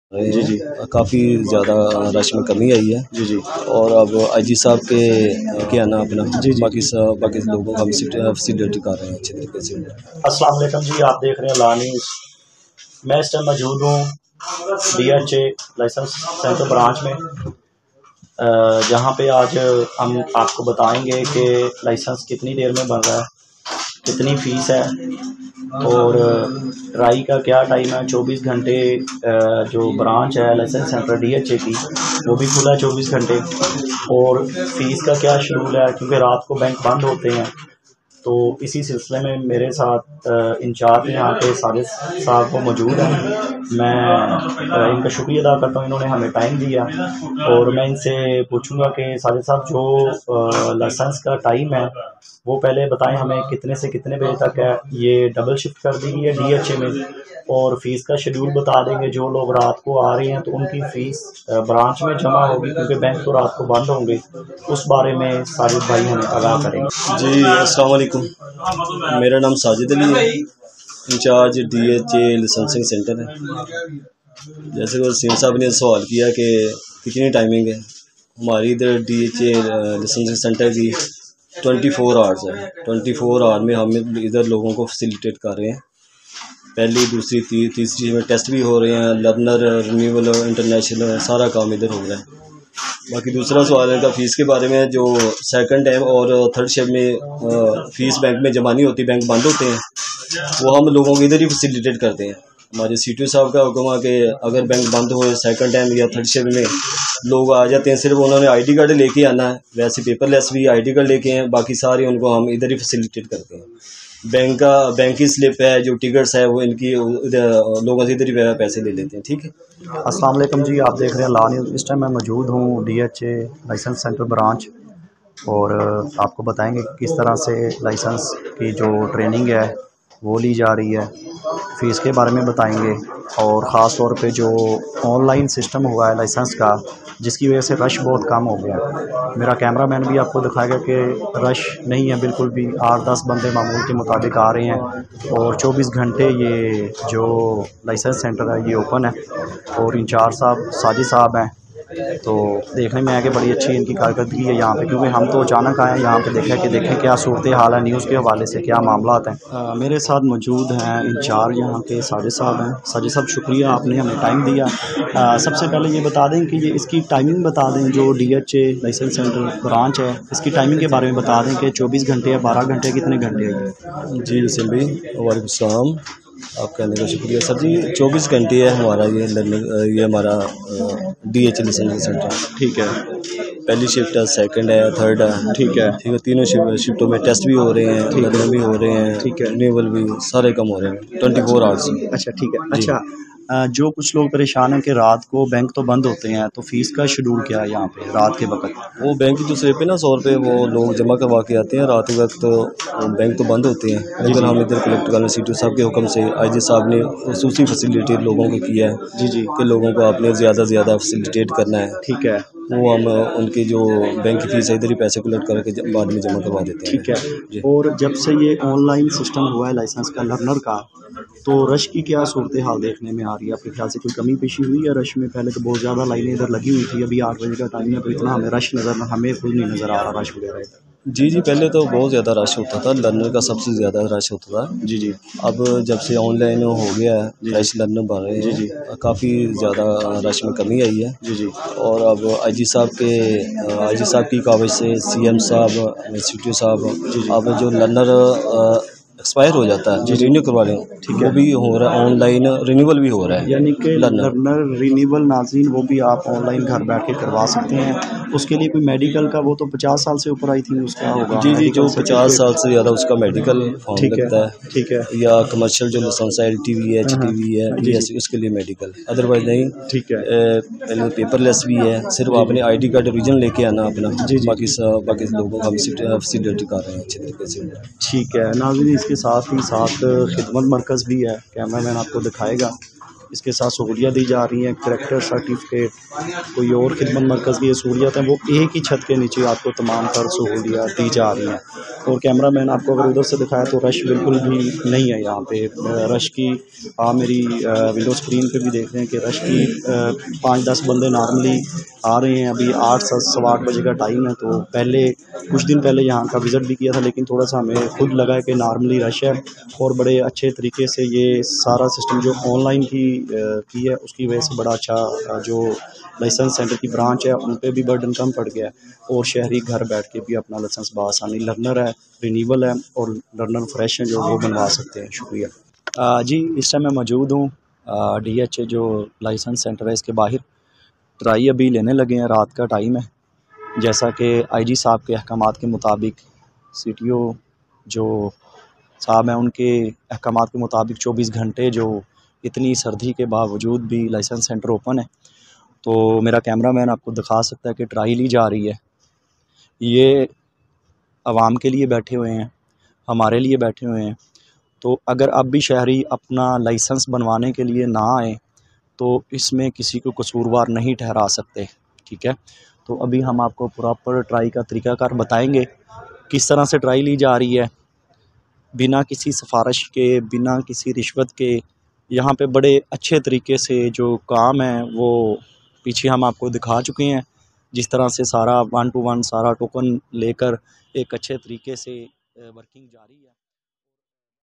जी, जी। काफ़ी ज़्यादा रश में कमी आई है। जी, जी। और अब आईजी साहब के आना अपना जी, जी, जी। बाकी लोगों को हम फैसिलिटी कर रहे हैं अच्छे तरीके से। अस्सलाम वालेकुम जी, आप देख रहे हैं ला न्यूज़। मैं इस टाइम मौजूद हूँ डीएचए लाइसेंस सेंटर ब्रांच में, जहाँ पे आज हम आपको बताएंगे कि लाइसेंस कितनी देर में बन रहा है, कितनी फ़ीस है और ट्राई का क्या टाइम है। 24 घंटे जो ब्रांच है लाइसेंस सेंटर डीएचए की, वो भी खुला है 24 घंटे। और फ़ीस का क्या शेड्यूल है, क्योंकि रात को बैंक बंद होते हैं। तो इसी सिलसिले में मेरे साथ इंचार्ज यहाँ के साजिद साहब को मौजूद हैं। मैं इनका शुक्रिया अदा करता हूँ, इन्होंने हमें टाइम दिया। और मैं इनसे पूछूंगा कि साजिद साहब, जो लाइसेंस का टाइम है वो पहले बताएं हमें, कितने से कितने बजे तक है, ये डबल शिफ्ट कर दी गई है डीएचए में। और फीस का शेड्यूल बता देंगे, जो लोग रात को आ रहे हैं तो उनकी फ़ीस ब्रांच में जमा होगी, क्योंकि बैंक तो रात को बंद होंगे। उस बारे में साजिद भाई हमें आगाह करेंगे। जी, अस्सलाम वालेकुम। मेरा नाम साजिद अली है, इंचार्ज डीएचए लाइसेंसिंग सेंटर है। जैसे वो सीम साहब ने सवाल किया कि कितनी टाइमिंग है, हमारी इधर डीएचए लाइसेंसिंग सेंटर की 24 आवर्स है। 24 आवर में हम इधर लोगों को फैसिलिटेट कर रहे हैं। पहली, दूसरी, तीसरी में टेस्ट भी हो रहे हैं, लर्नर, रिन्यूअल, इंटरनेशनल, सारा काम इधर हो रहा है। बाकी दूसरा सवाल है का फ़ीस के बारे में। जो सेकंड टाइम और थर्ड शिफ्ट में फ़ीस बैंक में जमा नहीं होती, बैंक बंद होते हैं, वो हम लोगों को इधर ही फैसिलिटेट करते हैं। हमारे सीटीओ साहब का हुक्म है कि अगर बैंक बंद हो सेकंड टाइम या थर्ड शिफ्ट में, लोग आ जाते हैं, सिर्फ उन्होंने आईडी कार्ड लेके आना है। वैसे पेपरलेस भी आईडी कार्ड लेके हैं, बाकी सारे उनको हम इधर ही फैसिलिटेट करते हैं। बैंक की स्लिप है, जो टिकट्स है, वो इनकी लोगों से इधर ही पैसे ले लेते हैं। ठीक है। अस्सलाम वालेकुम जी, आप देख रहे हैं ला न्यूज़। इस टाइम मैं मौजूद हूँ डीएचए लाइसेंस सेंटर ब्रांच, और आपको बताएंगे कि किस तरह से लाइसेंस की जो ट्रेनिंग है वो ली जा रही है। फ़ीस के बारे में बताएंगे, और ख़ास तौर पे जो ऑनलाइन सिस्टम हुआ है लाइसेंस का, जिसकी वजह से रश बहुत कम हो गया। मेरा कैमरामैन भी आपको दिखाएगा कि रश नहीं है बिल्कुल भी। 8-10 बंदे मामूल के मुताबिक आ रहे हैं, और 24 घंटे ये जो लाइसेंस सेंटर है ये ओपन है। और इंचार्ज साहब साजिद साहब हैं, तो देखने में आया कि बड़ी अच्छी इनकी कारकर्दगी है यहाँ पे, क्योंकि हम तो अचानक आए हैं यहाँ पे देखें क्या सूरत हाल है, न्यूज़ के हवाले से क्या मामला हैं। मेरे साथ मौजूद हैं इंचार्ज यहाँ के साजिद साहब हैं। साजिद साहब, शुक्रिया, आपने हमें टाइम दिया। सबसे पहले ये बता दें कि ये इसकी टाइमिंग बता दें, जो डीएचए लाइसेंस सेंटर ब्रांच है, इसकी टाइमिंग के बारे में बता दें कि 24 घंटे या 12 घंटे, कितने घंटे है? जी वसीम भाई, वालेकुम सलाम। आप कहने का शुक्रिया सर जी। 24 घंटे है हमारा ये हमारा डीएचए लाइसेंसिंग सेंटर। ठीक है। पहली शिफ्ट है, सेकंड है, थर्ड है। ठीक है। ठीक है। तीनों शिफ्टों में टेस्ट भी हो रहे हैं, लर्नर भी हो रहे हैं, ठीक है। रिन्यूअल भी, सारे कम हो रहे हैं 24 आवर्स। अच्छा, ठीक है। अच्छा, जो कुछ लोग परेशान हैं कि रात को बैंक तो बंद होते हैं, तो फ़ीस का शेड्यूल क्या है यहाँ पे रात के वक्त? वो बैंक की जो स्लिप है ना 100 रुपये, वो लोग जमा करवा के आते हैं। रात के वक्त तो बैंक तो बंद होते हैं, लेकिन हम इधर कलेक्ट करने सीटीओ साहब के हुक्म से आईजी साहब ने खसूसी फैसिलिटी लोगों को किया है। जी, जी। कि लोगों को आपने ज़्यादा से ज़्यादा फैसिलिटेट करना है। ठीक है। वो हम उनकी जो बैंक की फ़ीस है इधर ही पैसे कलेक्ट करके बाद में जमा करवा देते हैं। ठीक है। जी। और जब से ये ऑनलाइन सिस्टम हुआ है लाइसेंस का, लर्नर का, तो रश की क्या सूरत हाल देखने में आ रही है? आपके ख्याल से कोई कमी पेशी हुई है रश में? पहले तो बहुत ज़्यादा लाइनें इधर लगी हुई थी, अभी 8 बजे का टाइम है, तो इतना हमें खुद नहीं नज़र आ रहा रश वगैरह इधर। जी, जी, पहले तो बहुत ज़्यादा रश होता था, लर्नर का सबसे ज़्यादा रश होता था। जी, जी। अब जब से ऑनलाइन हो गया है, फ्रेश लर्नर बढ़ रहे हैं। जी, जी। काफ़ी ज़्यादा रश में कमी आई है। जी, जी। और अब आईजी साहब की काबिज से सीएम साहब, सीटीओ साहब, अब जो लर्नर एक्सपायर हो जाता है, जो रिन्यू करवा लें, वो भी हो रहा है, ऑनलाइन रिन्यूअल भी हो रहा है। यानी कि लर्नर रिन्यूअल नाज़रीन, वो भी आप ऑनलाइन घर बैठ के करवा सकते हैं। उसके लिए कोई मेडिकल का, वो तो 50 साल से ऊपर आई थी उसका होगा। जी, जी, जो 50 साल से ज़्यादा उसका मेडिकल फॉर्म लगता है। ठीक है। या कमर्शियल जो लाइसेंस है, LTV है, HTV है, BSc, उसके लिए मेडिकल, अदरवाइज नहीं। ठीक है। पहले पेपरलेस भी है, सिर्फ आपने आईडी कार्ड ओरिजिनल लेके आना अपना। बाकी लोगों का हम फैसिलिटी कर रहे हैं अच्छे तरीके से। ठीक है नाज़रीन, इसके साथ ही साथ खिदमत मरकज़ भी है, कैमरामैन आपको दिखाएगा। इसके साथ सहूलियत दी जा रही हैं, करैक्टर सर्टिफिकेट, कोई और खिदमत मरकज़ की सहूलियत है, वो एक ही छत के नीचे आपको तमाम तर सहूलियत दी जा रही हैं। और कैमरा मैन आपको अगर उधर से दिखाया तो रश बिल्कुल भी नहीं है यहाँ पे। रश की आप मेरी विंडो स्क्रीन पे भी देख रहे हैं कि रश की 5-10 बंदे नॉर्मली आ रहे हैं। अभी 8-8 बजे का टाइम है, तो पहले कुछ दिन पहले यहाँ का विज़िट भी किया था, लेकिन थोड़ा सा हमें खुद लगा है कि नॉर्मली रश है। और बड़े अच्छे तरीके से ये सारा सिस्टम जो ऑनलाइन की है, उसकी वजह से बड़ा अच्छा जो लाइसेंस सेंटर की ब्रांच है उन पे भी बर्डन कम पड़ गया है, और शहरी घर बैठ के भी अपना लाइसेंस बआसानी, लर्नर है, रिन्यूअल है और लर्नर फ्रेश है जो वो बनवा सकते हैं। शुक्रिया। जी, इस टाइम मैं मौजूद हूँ DH जो लाइसेंस सेंटर है इसके बाहर। ट्राई अभी लेने लगे हैं, रात का टाइम है। जैसा कि IG साहब के अहकामात के मुताबिक CTO जो साहब हैं उनके अहकामात के मुताबिक 24 घंटे जो इतनी सर्दी के बावजूद भी लाइसेंस सेंटर ओपन है। तो मेरा कैमरामैन आपको दिखा सकता है कि ट्राई ली जा रही है। ये आवाम के लिए बैठे हुए हैं, हमारे लिए बैठे हुए हैं। तो अगर अब भी शहरी अपना लाइसेंस बनवाने के लिए ना आए तो इसमें किसी को कसूरवार नहीं ठहरा सकते, ठीक है। तो अभी हम आपको प्रॉपर ट्राई का तरीक़ाकार बताएंगे, किस तरह से ट्राई ली जा रही है, बिना किसी सिफारिश के, बिना किसी रिश्वत के। यहाँ पे बड़े अच्छे तरीके से जो काम है वो पीछे हम आपको दिखा चुके हैं, जिस तरह से सारा 1 to 1 सारा टोकन लेकर एक अच्छे तरीके से वर्किंग जारी है।